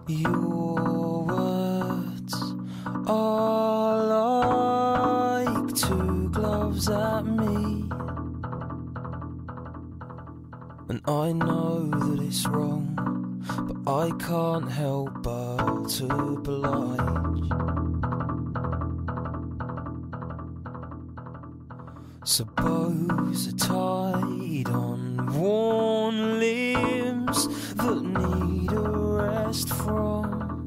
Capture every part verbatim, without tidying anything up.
Your words are like two gloves at me, and I know that it's wrong, but I can't help but to oblige. Suppose are tied on worn limbs that need a rest from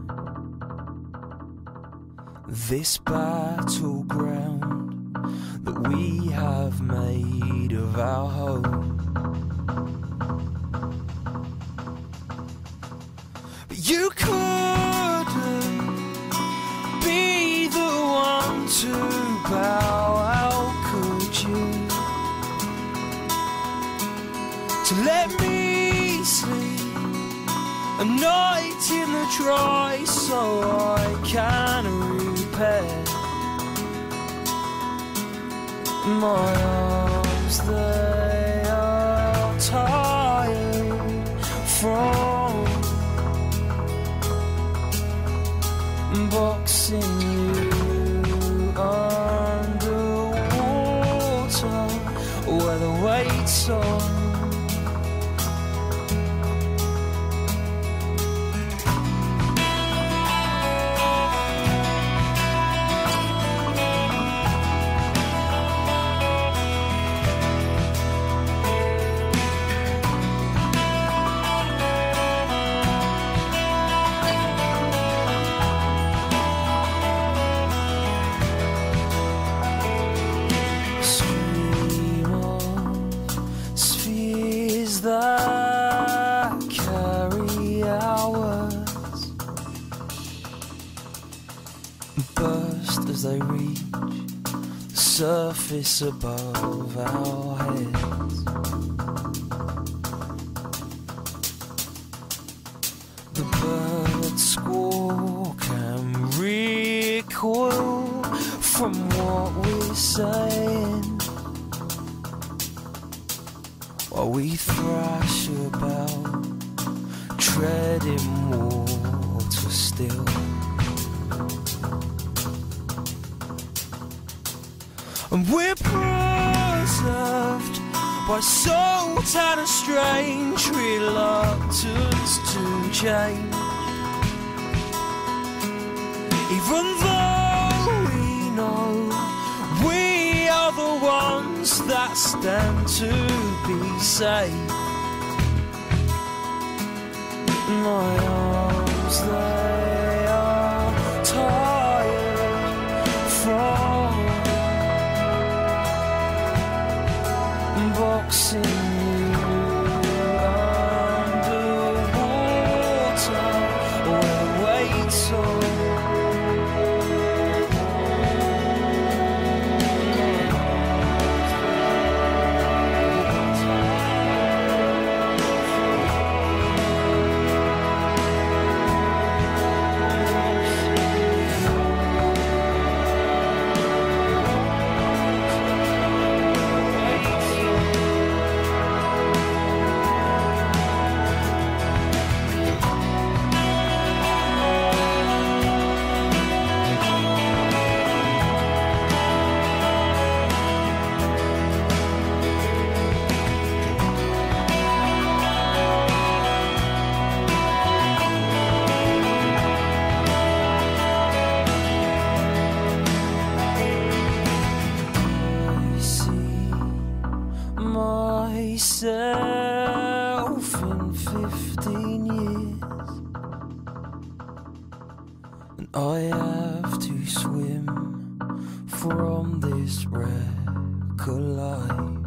this battleground that we have made of our home. But you couldn't be the one to bow out, could you? To let me sleep a night in the dry so I can repair my arms. They are tired from boxing you underwater where the weight's on. That carry hours burst as they reach the surface above our heads. The birds squawk and recoil from what we're saying, while we thrash about, treading water still. And we're preserved by salt and a strange reluctance to change, even though we know we are the ones that stand to be saved. My arms, they are tired from boxing you underwater where the weight's on. Myself in fifteen years, and I have to swim from this wreck alive.